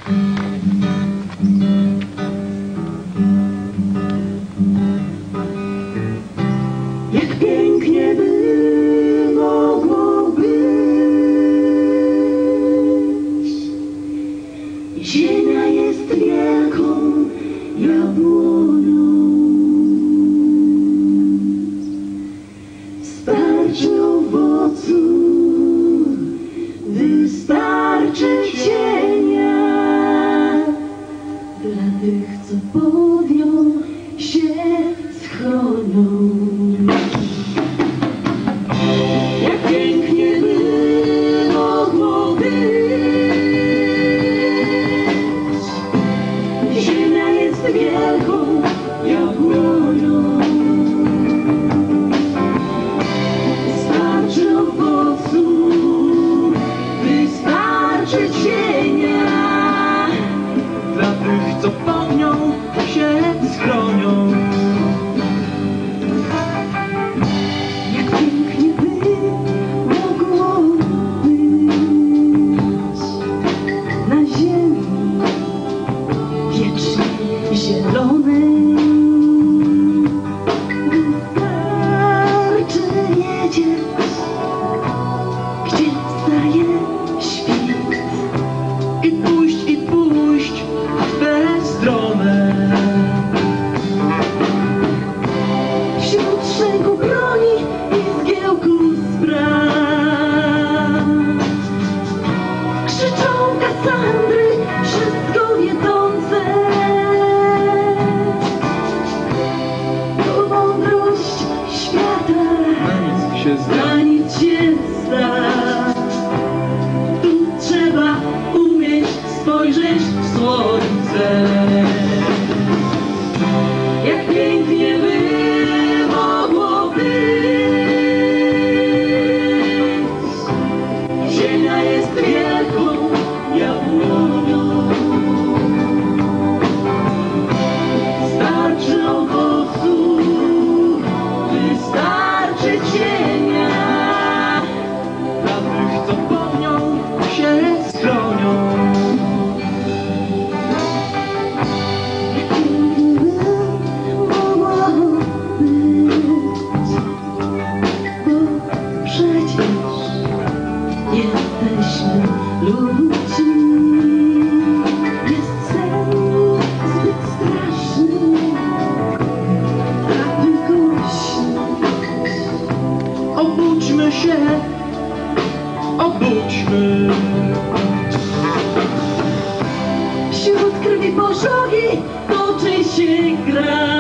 Jak pięknie by mogło być. Ziemia jest wielką jabłonią. Starczy owocu, wystarczy cienia dla tych, co pod nią się schronią. Jak pięknie by mogło być. Ziemia jest wielką jabłonią. Starczy owocu, wystarczy cienia dla tych, co pod nią się schronią. Jak pięknie by mogło być na ziemi wiecznie zielonej. Wystarczy wiedzieć, gdzie wstaje świt I pójść w tę stronę. wśród szczęku broni i zgiełku spraw. Krzyczą Kasandry, wszystko wiedzące. To mądrość świata, Na nic się zda. na nic się zda. Tu trzeba umieć spojrzeć w słońce. Jak pięknie by mogło być. Ziemia jest wielką jabłonią. Starczy owocu, wystarczy cienia Dla tych, co pod nią się schronią. Jak pięknie by mogło być. Bo przecież jesteśmy ludźmi. Jest sen zbyt straszny, aby go śnić. Obudźmy się, obudźmy. Wśród krwi pożogi toczy się gra.